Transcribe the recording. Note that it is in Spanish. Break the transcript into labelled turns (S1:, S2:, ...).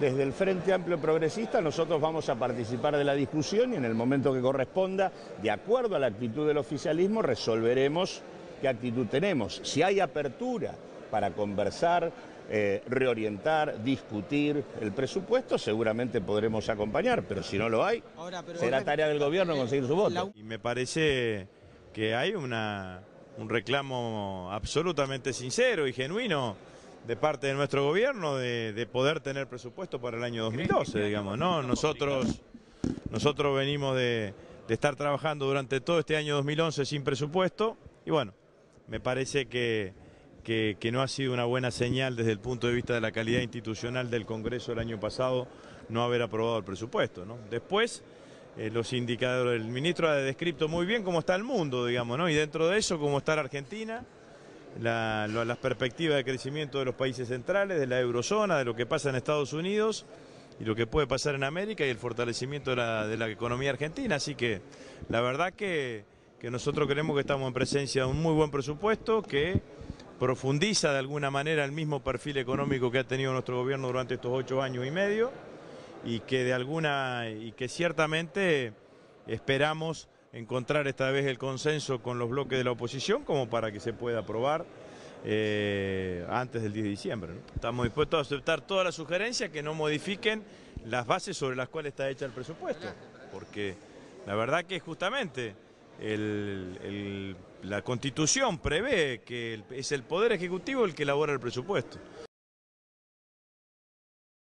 S1: desde el Frente Amplio Progresista nosotros vamos a participar de la discusión y en el momento que corresponda, de acuerdo a la actitud del oficialismo, resolveremos qué actitud tenemos. Si hay apertura para conversar, reorientar, discutir el presupuesto, seguramente podremos acompañar, pero si no lo hay, será tarea del gobierno conseguir su voto.
S2: Y me parece que hay un reclamo absolutamente sincero y genuino de parte de nuestro gobierno de poder tener presupuesto para el año 2012, digamos, ¿no? Nosotros venimos de estar trabajando durante todo este año 2011 sin presupuesto y bueno, me parece que no ha sido una buena señal desde el punto de vista de la calidad institucional del Congreso el año pasado no haber aprobado el presupuesto, ¿no? Después, los indicadores, el ministro ha descrito muy bien cómo está el mundo, digamos, ¿no? Y dentro de eso, cómo está la Argentina, las perspectivas de crecimiento de los países centrales, de la eurozona, de lo que pasa en Estados Unidos y lo que puede pasar en América y el fortalecimiento de la economía argentina. Así que la verdad que nosotros creemos que estamos en presencia de un muy buen presupuesto que profundiza de alguna manera el mismo perfil económico que ha tenido nuestro gobierno durante estos 8 años y medio y que ciertamente esperamos encontrar esta vez el consenso con los bloques de la oposición como para que se pueda aprobar antes del 10 de diciembre, ¿no? Estamos dispuestos a aceptar todas las sugerencias que no modifiquen las bases sobre las cuales está hecha el presupuesto, porque la verdad que justamente la Constitución prevé que es el Poder Ejecutivo el que elabora el presupuesto.